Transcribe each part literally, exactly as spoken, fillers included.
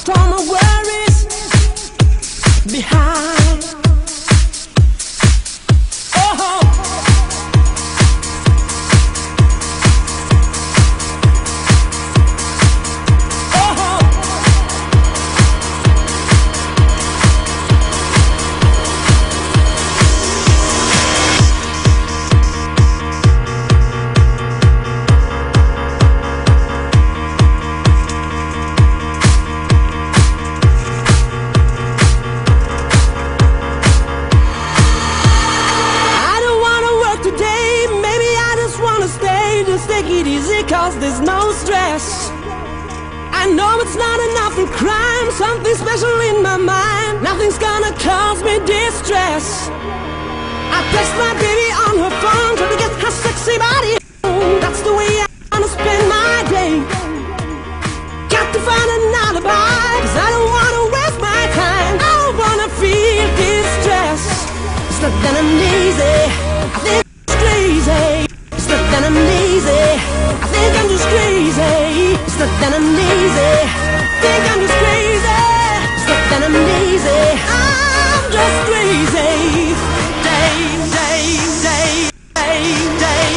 all my worries behind. Oh, take it easy, cause there's no stress. I know it's not enough for crime, something special in my mind. Nothing's gonna cause me distress. I text my baby on her phone, trying to get her sexy body home. That's the way I wanna spend my day. Got to find an alibi, cause I don't wanna waste my time. I don't wanna feel distress. It's not that I'm lazy, I think it's crazy. It's not that I'm lazy, I think I'm just crazy. It's not that I'm lazy, I think I'm just crazy. It's not that I'm lazy, I'm just crazy. Day, day, day, day, day.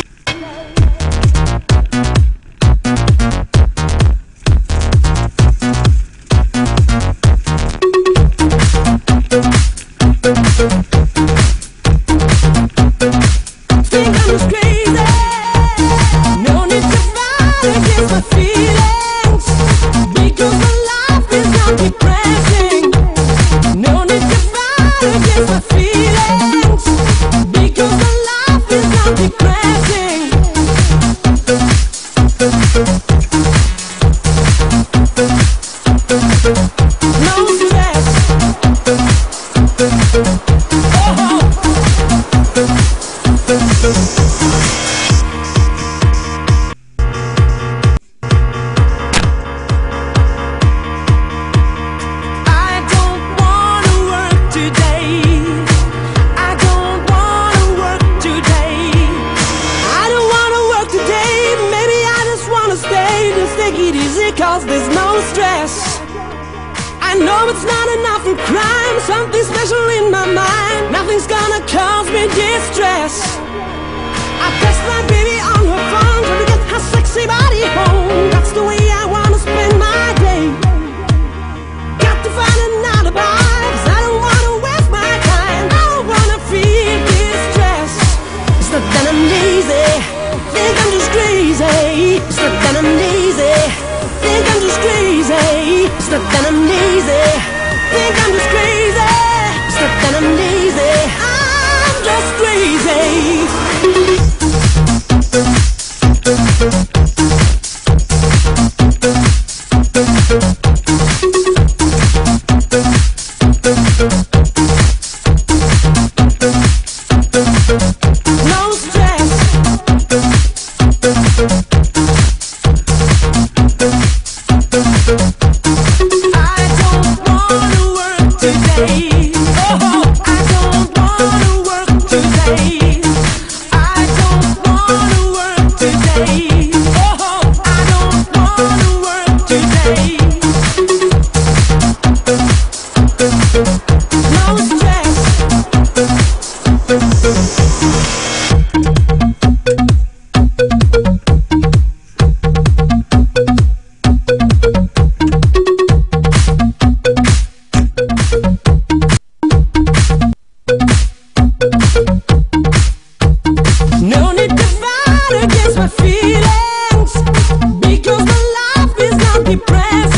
Think I'm just crazy. No need to fight against my feelings, because my life is not depressing. No need to fight against my feelings, because my life is not depressing. No stress. Oh. Take it easy, cause there's no stress. I know it's not enough for crime, something special in my mind. Nothing's gonna cause me distress. I text my baby on her phone, trying to get her sexy body home. That's the way I wanna spend my day. Got to find an alibi, cause I don't wanna waste my time. I don't wanna feel distress. It's not that I'm lazy, think I'm just crazy. It's not that I'm lazy, think I'm just crazy. It's not that I'm lazy, think I'm just crazy. It's not that I'm lazy, I'm just crazy. No stress. I don't wanna work today. Oh, I don't wanna work today. I don't wanna work today. Oh, I don't wanna work today. No stress. No need to fight against my feelings, because my life is not depressed.